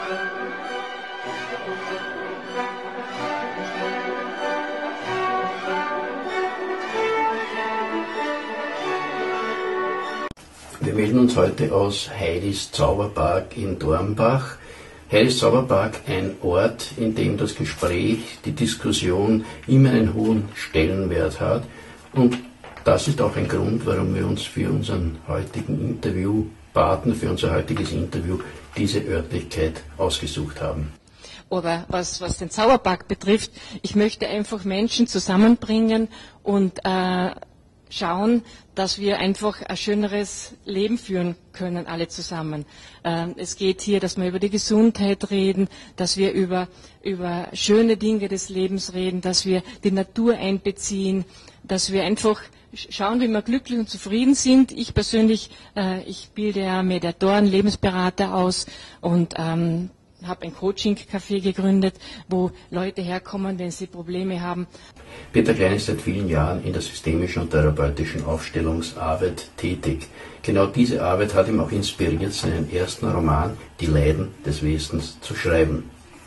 Wir melden uns heute aus Heidis Zauberpark in Dornbach. Heidis Zauberpark, ein Ort, in dem das Gespräch, die Diskussion immer einen hohen Stellenwert hat. Und das ist auch ein Grund, warum wir uns für unseren heutigen Interviewpartner, für unser heutiges Interview, diese Örtlichkeit ausgesucht haben. Aber was den Zauberpark betrifft, ich möchte einfach Menschen zusammenbringen und schauen, dass wir einfach ein schöneres Leben führen können, alle zusammen. Es geht hier, dass wir über die Gesundheit reden, dass wir über schöne Dinge des Lebens reden, dass wir die Natur einbeziehen, dass wir einfach schauen, wie wir glücklich und zufrieden sind. Ich persönlich, ich bilde ja Mediatoren, Lebensberater aus und habe ein Coaching-Café gegründet, wo Leute herkommen, wenn sie Probleme haben. Peter Klein ist seit vielen Jahren in der systemischen und therapeutischen Aufstellungsarbeit tätig. Genau diese Arbeit hat ihn auch inspiriert, seinen ersten Roman Die Leiden des Westens zu schreiben.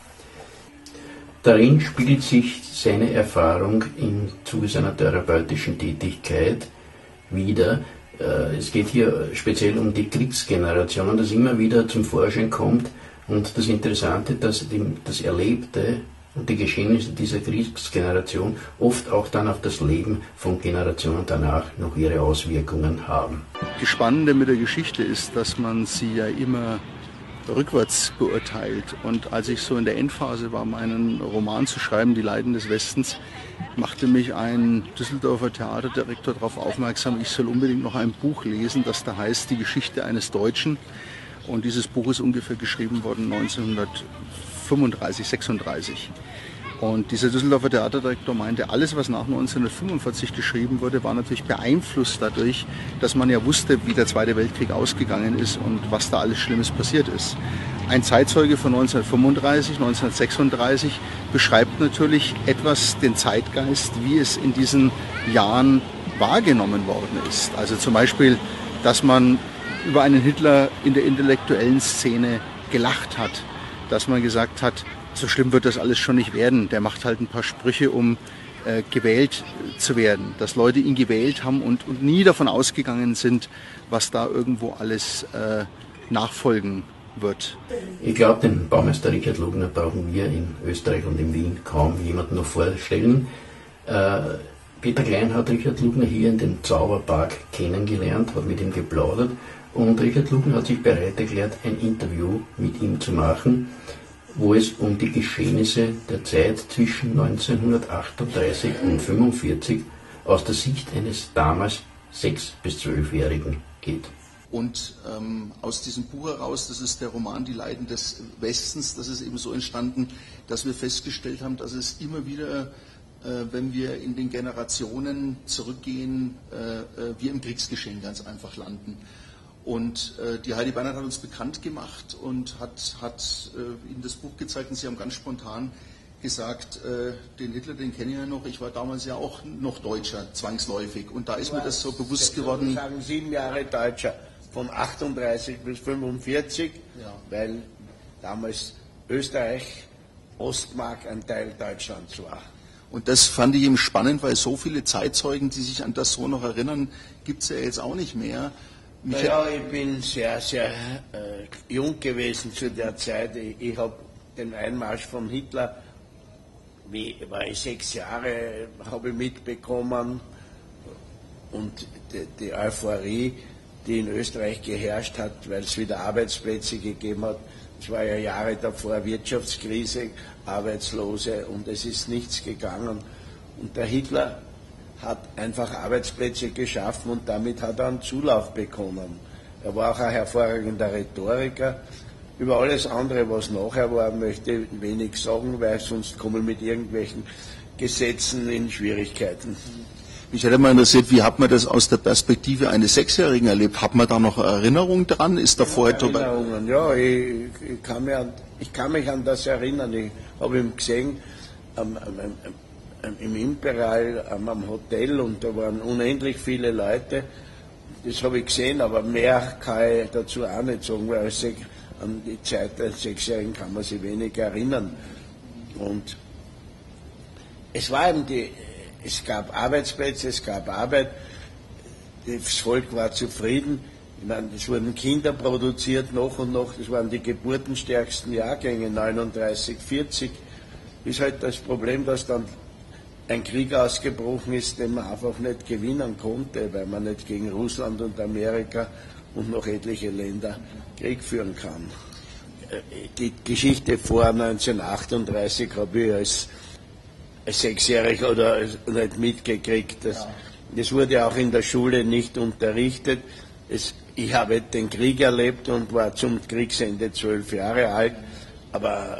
Darin spiegelt sich seine Erfahrung im Zuge seiner therapeutischen Tätigkeit wider. Es geht hier speziell um die Kriegsgeneration, das immer wieder zum Vorschein kommt. Und das Interessante, dass das Erlebte und die Geschehnisse dieser Kriegsgeneration oft auch dann auf das Leben von Generationen danach noch ihre Auswirkungen haben. Das Spannende mit der Geschichte ist, dass man sie ja immer rückwärts beurteilt. Und als ich so in der Endphase war, meinen Roman zu schreiben, Die Leiden des Westens, machte mich ein Düsseldorfer Theaterdirektor darauf aufmerksam, ich soll unbedingt noch ein Buch lesen, das da heißt Die Geschichte eines Deutschen. Und dieses Buch ist ungefähr geschrieben worden 1935, 36. Und dieser Düsseldorfer Theaterdirektor meinte, alles, was nach 1945 geschrieben wurde, war natürlich beeinflusst dadurch, dass man ja wusste, wie der Zweite Weltkrieg ausgegangen ist und was da alles Schlimmes passiert ist. Ein Zeitzeuge von 1935, 1936 beschreibt natürlich etwas den Zeitgeist, wie es in diesen Jahren wahrgenommen worden ist. Also zum Beispiel, dass man über einen Hitler in der intellektuellen Szene gelacht hat, dass man gesagt hat, so schlimm wird das alles schon nicht werden, der macht halt ein paar Sprüche, um gewählt zu werden, dass Leute ihn gewählt haben und nie davon ausgegangen sind, was da irgendwo alles nachfolgen wird. Ich glaube, den Baumeister Richard Lugner brauchen wir in Österreich und in Wien kaum jemanden noch vorstellen. Peter Klein hat Richard Lugner hier in dem Zauberpark kennengelernt, hat mit ihm geplaudert. Und Richard Lugner hat sich bereit erklärt, ein Interview mit ihm zu machen, wo es um die Geschehnisse der Zeit zwischen 1938 und 1945 aus der Sicht eines damals 6- bis 12-Jährigen geht. Und aus diesem Buch heraus, das ist der Roman Die Leiden des Westens, das ist eben so entstanden, dass wir festgestellt haben, dass es immer wieder, wenn wir in den Generationen zurückgehen, wir im Kriegsgeschehen ganz einfach landen. Und die Heidi Bernhardt hat uns bekannt gemacht und hat ihnen das Buch gezeigt und sie haben ganz spontan gesagt, den Hitler, den kenne ich ja noch, ich war damals ja auch noch Deutscher, zwangsläufig. Und da ist mir das so bewusst geworden. Ich würde sagen 7 Jahre Deutscher, von 38 bis 45, ja. Weil damals Österreich, Ostmark ein Teil Deutschlands war. Und das fand ich eben spannend, weil so viele Zeitzeugen, die sich an das so noch erinnern, gibt es ja jetzt auch nicht mehr. Naja, ich bin sehr, sehr jung gewesen zu der Zeit. Ich habe den Einmarsch von Hitler, war ich 6 Jahre, habe ich mitbekommen. Und die Euphorie, die in Österreich geherrscht hat, weil es wieder Arbeitsplätze gegeben hat. Es war ja Jahre davor Wirtschaftskrise, Arbeitslose und es ist nichts gegangen. Und der Hitler hat einfach Arbeitsplätze geschaffen und damit hat er einen Zulauf bekommen. Er war auch ein hervorragender Rhetoriker. Über alles andere, was nachher war, möchte ich wenig sagen, weil sonst kommen wir mit irgendwelchen Gesetzen in Schwierigkeiten. Mich hätte mal interessiert, wie hat man das aus der Perspektive eines 6-Jährigen erlebt? Hat man da noch Erinnerung dran? Ist da vorher Erinnerungen, ja, ich kann mich an das erinnern. Ich habe ihn gesehen im Imperial am Hotel und da waren unendlich viele Leute. das habe ich gesehen, aber mehr kann ich dazu auch nicht sagen, weil an die Zeit der Sechsjährigen kann man sich wenig erinnern. Und es war eben es gab Arbeitsplätze, es gab Arbeit, das Volk war zufrieden. Ich meine, es wurden Kinder produziert, noch und noch, das waren die geburtenstärksten Jahrgänge, 39, 40. Ist halt das Problem, dass dann ein Krieg ausgebrochen ist, den man einfach nicht gewinnen konnte, weil man nicht gegen Russland und Amerika und noch etliche Länder Krieg führen kann. Die Geschichte vor 1938 habe ich als Sechsjähriger oder nicht mitgekriegt. Das wurde auch in der Schule nicht unterrichtet. Ich habe den Krieg erlebt und war zum Kriegsende 12 Jahre alt, aber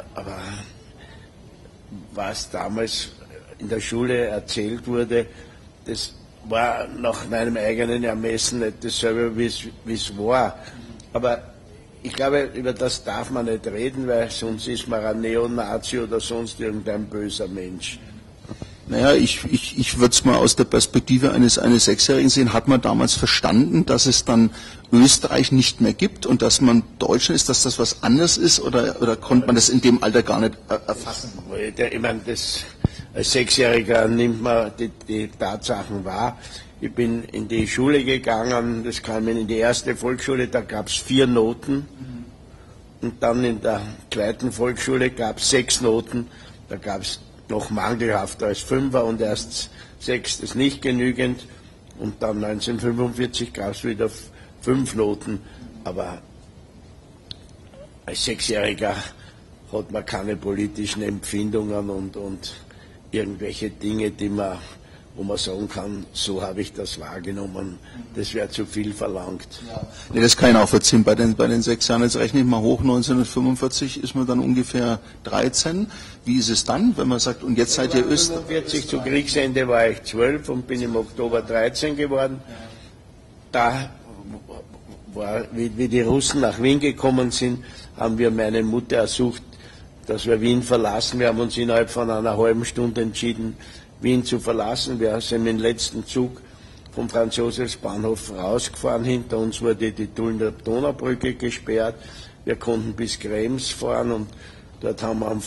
was damals in der Schule erzählt wurde, das war nach meinem eigenen Ermessen nicht dasselbe, wie es war. Aber ich glaube, über das darf man nicht reden, weil sonst ist man ein Neonazi oder sonst irgendein böser Mensch. Naja, ich würde es mal aus der Perspektive eines Sechsjährigen sehen. Hat man damals verstanden, dass es dann Österreich nicht mehr gibt und dass man Deutschland ist, dass das was anderes ist, oder konnte man das in dem Alter gar nicht erfassen? Ich meine, als Sechsjähriger nimmt man die Tatsachen wahr. Ich bin in die Schule gegangen, das kam in die erste Volksschule, da gab es 4 Noten. Und dann in der zweiten Volksschule gab es 6 Noten, da gab es noch mangelhafter als 5er und erst 6 ist nicht genügend. Und dann 1945 gab es wieder 5 Noten. Aber als Sechsjähriger hat man keine politischen Empfindungen und irgendwelche Dinge, wo man sagen kann, so habe ich das wahrgenommen. Das wäre zu viel verlangt. Ja. Nee, das kann ich auch verziehen. Bei den 6 Jahren, jetzt rechne ich mal hoch, 1945 ist man dann ungefähr 13. Wie ist es dann, wenn man sagt, und jetzt seid ihr Österreich? 1945 zu Kriegsende war ich 12 und bin im Oktober 13 geworden. Da war, wie die Russen nach Wien gekommen sind, haben wir meine Mutter ersucht, dass wir Wien verlassen. Wir haben uns innerhalb von einer halben Stunde entschieden, Wien zu verlassen. Wir sind im letzten Zug vom Franz-Josefs-Bahnhof rausgefahren. Hinter uns wurde die Tullner Donaubrücke gesperrt. Wir konnten bis Krems fahren und dort haben wir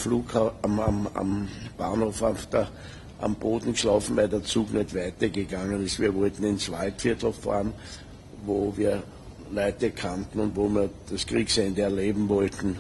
am Bahnhof am Boden geschlafen, weil der Zug nicht weitergegangen ist. Wir wollten ins Waldviertel fahren, wo wir Leute kannten und wo wir das Kriegsende erleben wollten.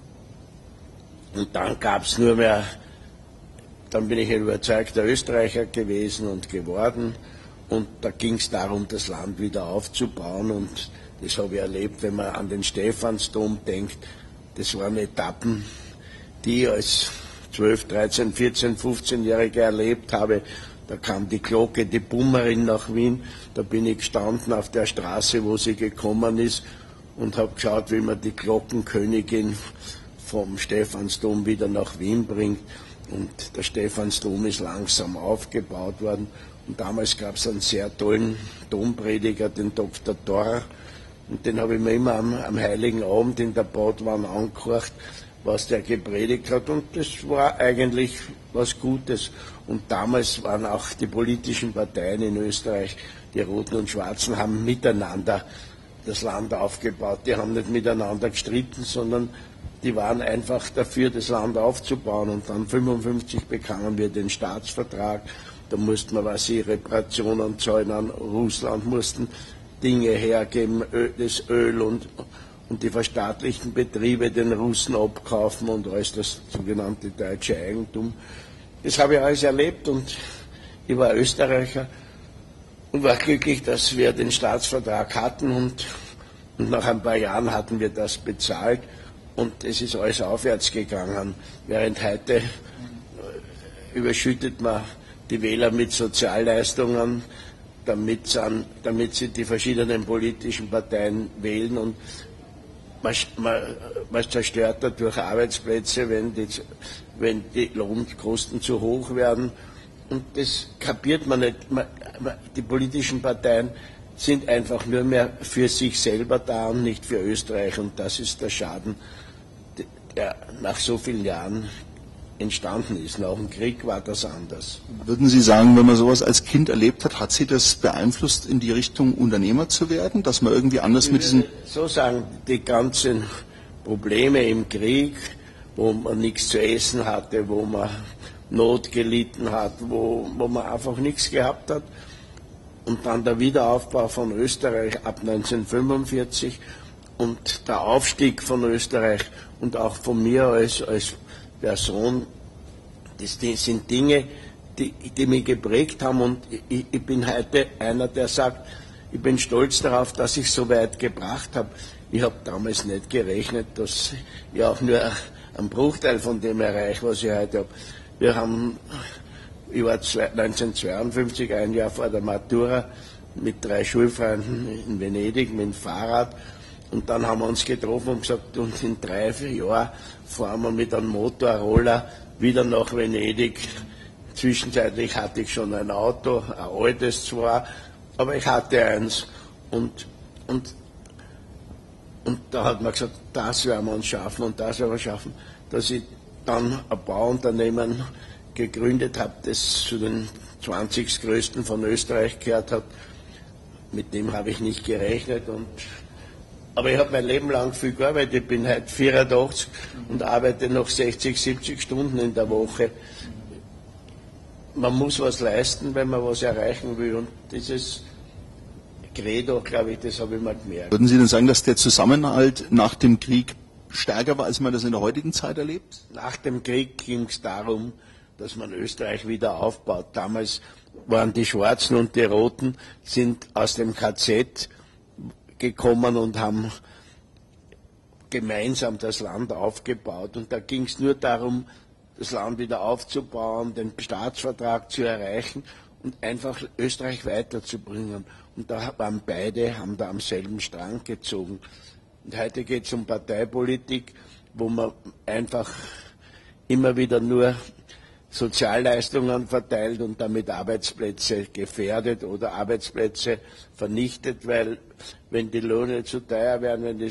Und dann gab es nur mehr, dann bin ich ein überzeugter Österreicher gewesen und geworden. Und da ging es darum, das Land wieder aufzubauen. Und das habe ich erlebt, wenn man an den Stephansdom denkt. Das waren Etappen, die ich als 12, 13, 14, 15-Jähriger erlebt habe. Da kam die Glocke, die Bummerin nach Wien. Da bin ich gestanden auf der Straße, wo sie gekommen ist und habe geschaut, wie man die Glockenkönigin vom Stephansdom wieder nach Wien bringt. Und der Stephansdom ist langsam aufgebaut worden. Und damals gab es einen sehr tollen Domprediger, den Dr. Thor. Und den habe ich mir immer am Heiligen Abend in der Badwanne angehört, was der gepredigt hat. Und das war eigentlich was Gutes. Und damals waren auch die politischen Parteien in Österreich, die Roten und Schwarzen, haben miteinander das Land aufgebaut. Die haben nicht miteinander gestritten, sondern die waren einfach dafür, das Land aufzubauen. Und dann 1955 bekamen wir den Staatsvertrag. Da mussten wir, Reparationen zahlen an Russland, mussten Dinge hergeben, das Öl und die verstaatlichten Betriebe den Russen abkaufen und alles das sogenannte deutsche Eigentum. Das habe ich alles erlebt und ich war Österreicher und war glücklich, dass wir den Staatsvertrag hatten und nach ein paar Jahren hatten wir das bezahlt. Und es ist alles aufwärts gegangen, während heute überschüttet man die Wähler mit Sozialleistungen, damit sie die verschiedenen politischen Parteien wählen, und man zerstört dadurch Arbeitsplätze, wenn die Lohnkosten zu hoch werden. Und das kapiert man nicht. Die politischen Parteien sind einfach nur mehr für sich selber da und nicht für Österreich. Und das ist der Schaden, der nach so vielen Jahren entstanden ist. Nach dem Krieg war das anders. Würden Sie sagen, wenn man sowas als Kind erlebt hat, hat Sie das beeinflusst, in die Richtung Unternehmer zu werden, dass man irgendwie anders mit diesen... So sagen, die ganzen Probleme im Krieg, wo man nichts zu essen hatte, wo man Not gelitten hat, wo man einfach nichts gehabt hat. Und dann der Wiederaufbau von Österreich ab 1945 und der Aufstieg von Österreich und auch von mir als Person, das sind Dinge, die mich geprägt haben. Und ich bin heute einer, der sagt, ich bin stolz darauf, dass ich so weit gebracht habe. Ich habe damals nicht gerechnet, dass ich auch nur einen Bruchteil von dem erreiche, was ich heute habe. Ich war 1952, ein Jahr vor der Matura, mit 3 Schulfreunden in Venedig mit dem Fahrrad. Und dann haben wir uns getroffen und gesagt, und in 3-4 Jahren fahren wir mit einem Motorroller wieder nach Venedig. Zwischenzeitlich hatte ich schon ein Auto, ein altes zwar, aber ich hatte eins. Und da hat man gesagt, das werden wir uns schaffen und das werden wir schaffen, dass ich dann ein Bauunternehmen gegründet habe, das zu den 20 größten von Österreich gehört hat. Mit dem habe ich nicht gerechnet. Aber ich habe mein Leben lang viel gearbeitet. Ich bin heute 84 und arbeite noch 60, 70 Stunden in der Woche. Man muss was leisten, wenn man was erreichen will. Und dieses Credo, glaube ich, das habe ich mal gemerkt. Würden Sie denn sagen, dass der Zusammenhalt nach dem Krieg stärker war, als man das in der heutigen Zeit erlebt? Nach dem Krieg ging es darum, dass man Österreich wieder aufbaut. Damals waren die Schwarzen und die Roten, sind aus dem KZ gekommen und haben gemeinsam das Land aufgebaut. Und da ging es nur darum, das Land wieder aufzubauen, den Staatsvertrag zu erreichen und einfach Österreich weiterzubringen. Und da waren beide, haben da am selben Strang gezogen. Und heute geht es um Parteipolitik, wo man einfach immer wieder nur Sozialleistungen verteilt und damit Arbeitsplätze gefährdet oder Arbeitsplätze vernichtet, weil wenn die Löhne zu teuer werden, wenn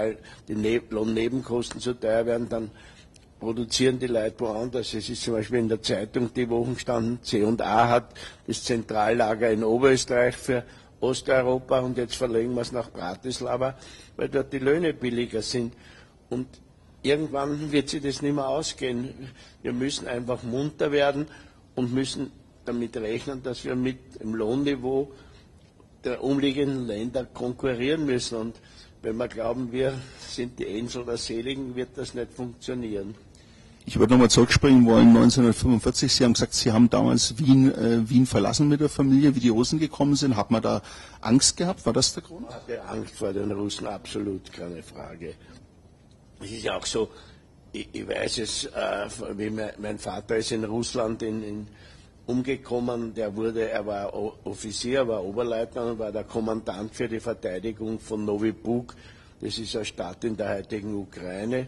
die Lohnnebenkosten zu teuer werden, dann produzieren die Leute woanders. Es ist zum Beispiel in der Zeitung die Woche gestanden, C&A hat das Zentrallager in Oberösterreich für Osteuropa und jetzt verlegen wir es nach Bratislava, weil dort die Löhne billiger sind. Und irgendwann wird sich das nicht mehr ausgehen. Wir müssen einfach munter werden und müssen damit rechnen, dass wir mit dem Lohnniveau der umliegenden Länder konkurrieren müssen. Und wenn wir glauben, wir sind die Insel der Seligen, wird das nicht funktionieren. Ich würde nochmal zurückspringen wollen, 1945, Sie haben gesagt, Sie haben damals Wien verlassen mit der Familie, wie die Russen gekommen sind. Hat man da Angst gehabt? War das der Grund? Ich hatte Angst vor den Russen, absolut, keine Frage. Es ist ja auch so, ich weiß es, wie mein Vater ist in Russland umgekommen, er war Offizier, war Oberleutnant und war der Kommandant für die Verteidigung von Novi Bug. Das ist eine Stadt in der heutigen Ukraine.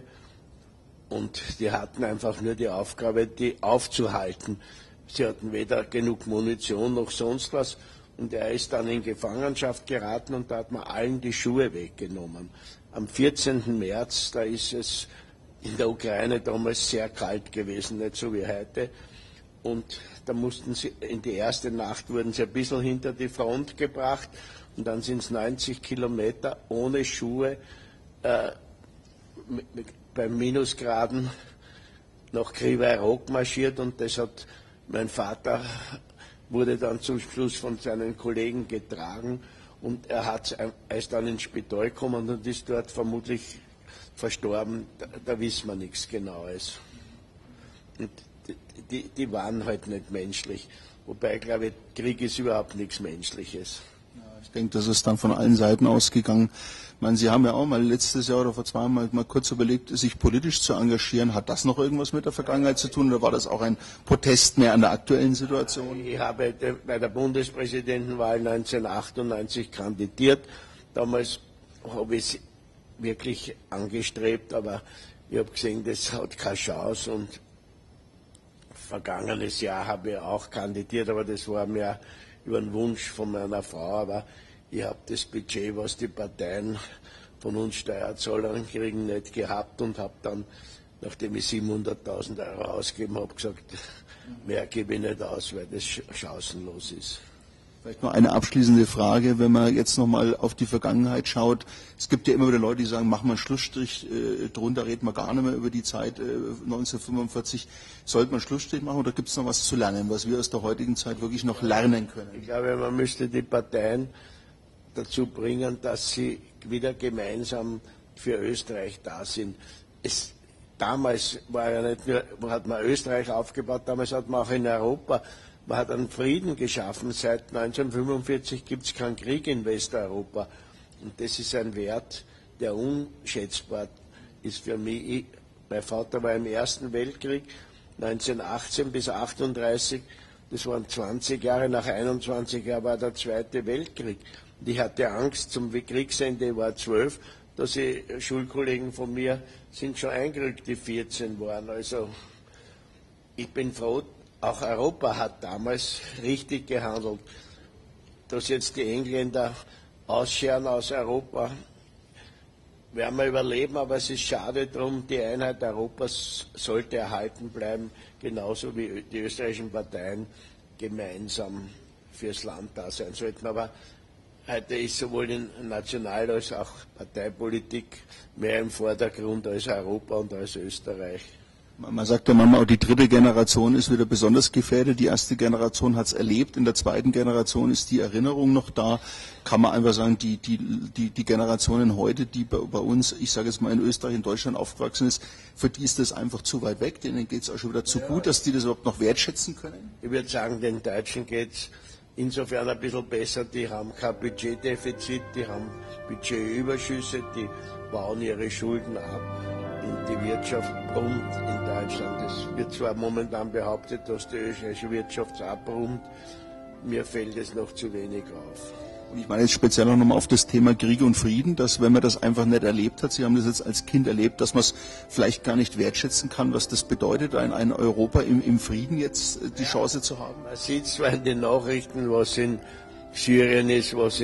Und die hatten einfach nur die Aufgabe, die aufzuhalten. Sie hatten weder genug Munition noch sonst was. Und er ist dann in Gefangenschaft geraten und da hat man allen die Schuhe weggenommen. Am 14. März, da ist es in der Ukraine damals sehr kalt gewesen, nicht so wie heute. Und da mussten sie, in die erste Nacht wurden sie ein bisschen hinter die Front gebracht und dann sind es 90 Kilometer ohne Schuhe beim Minusgraden nach Kriwai Rog marschiert und das hat mein Vater wurde dann zum Schluss von seinen Kollegen getragen und er ist dann ins Spital gekommen und ist dort vermutlich verstorben. Da wissen wir nichts Genaues. Und die waren halt nicht menschlich. Wobei, glaube ich, Krieg ist überhaupt nichts Menschliches. Ich denke, das ist dann von allen Seiten ausgegangen. Ich meine, Sie haben ja auch mal letztes Jahr oder vor 2 Jahren mal kurz überlegt, sich politisch zu engagieren. Hat das noch irgendwas mit der Vergangenheit zu tun oder war das auch ein Protest mehr an der aktuellen Situation? Ich habe bei der Bundespräsidentenwahl 1998 kandidiert. Damals habe ich es wirklich angestrebt, aber ich habe gesehen, das hat keine Chance. Und vergangenes Jahr habe ich auch kandidiert, aber das war mehr über einen Wunsch von meiner Frau. Aber ich habe das Budget, was die Parteien von uns Steuerzahlern kriegen, nicht gehabt und habe dann nachdem ich 700.000 Euro ausgegeben habe, gesagt, mehr gebe ich nicht aus, weil das chancenlos ist. Vielleicht noch eine abschließende Frage, wenn man jetzt nochmal auf die Vergangenheit schaut. Es gibt ja immer wieder Leute, die sagen, machen wir einen Schlussstrich drunter, reden wir gar nicht mehr über die Zeit 1945. Sollte man einen Schlussstrich machen oder gibt es noch was zu lernen, was wir aus der heutigen Zeit wirklich noch lernen können? Ich glaube, man müsste die Parteien dazu bringen, dass sie wieder gemeinsam für Österreich da sind. Damals war ja nicht nur, hat man Österreich aufgebaut, damals hat man auch in Europa, man hat einen Frieden geschaffen. Seit 1945 gibt es keinen Krieg in Westeuropa. Und das ist ein Wert, der unschätzbar ist für mich. Mein Vater war im Ersten Weltkrieg, 1918 bis 1938. Das waren 20 Jahre, nach 21 Jahren war der Zweite Weltkrieg. Und ich hatte Angst, zum Kriegsende, ich war 12, dass Schulkollegen von mir sind schon eingerückt, die 14 waren. Also ich bin froh, auch Europa hat damals richtig gehandelt. Dass jetzt die Engländer ausscheren aus Europa, werden wir überleben, aber es ist schade drum, die Einheit Europas sollte erhalten bleiben, genauso wie die österreichischen Parteien gemeinsam fürs Land da sein sollten. Aber heute ist sowohl in National- als auch Parteipolitik mehr im Vordergrund als Europa und als Österreich. Man sagt ja manchmal auch, die dritte Generation ist wieder besonders gefährdet. Die erste Generation hat es erlebt. In der zweiten Generation ist die Erinnerung noch da. Kann man einfach sagen, die Generationen heute, die bei uns, ich sage jetzt mal in Österreich, in Deutschland aufgewachsen ist, für die ist das einfach zu weit weg. Denen geht es auch schon wieder zu gut, dass die das überhaupt noch wertschätzen können. Ich würde sagen, den Deutschen geht es insofern ein bisschen besser. Die haben kein Budgetdefizit, die haben Budgetüberschüsse, die bauen ihre Schulden ab. Die Wirtschaft brummt in Deutschland. Es wird zwar momentan behauptet, dass die österreichische Wirtschaft abbrummt. Mir fällt es noch zu wenig auf. Und ich meine jetzt speziell auch nochmal auf das Thema Krieg und Frieden, dass wenn man das einfach nicht erlebt hat, Sie haben das jetzt als Kind erlebt, dass man es vielleicht gar nicht wertschätzen kann, was das bedeutet, ein Europa im Frieden jetzt die Chance zu haben. Man sieht zwar in den Nachrichten, was in Syrien ist, was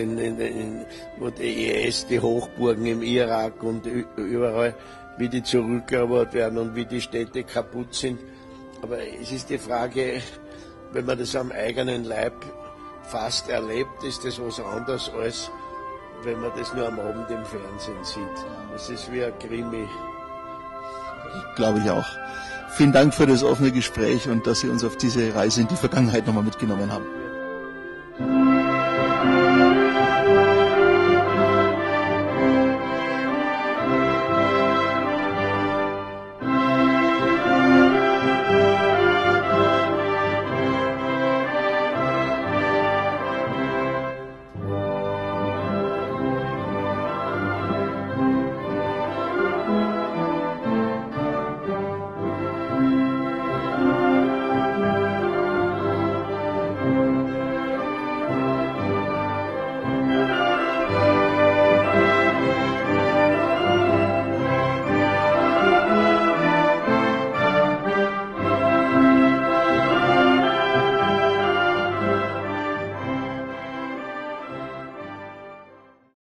wo die IS, die Hochburgen im Irak und überall, wie die zurückerobert werden und wie die Städte kaputt sind. Aber es ist die Frage, wenn man das am eigenen Leib fast erlebt, ist das was anderes, als wenn man das nur am Abend im Fernsehen sieht. Das ist wie ein Krimi. Glaube ich auch. Vielen Dank für das offene Gespräch und dass Sie uns auf diese Reise in die Vergangenheit nochmal mitgenommen haben.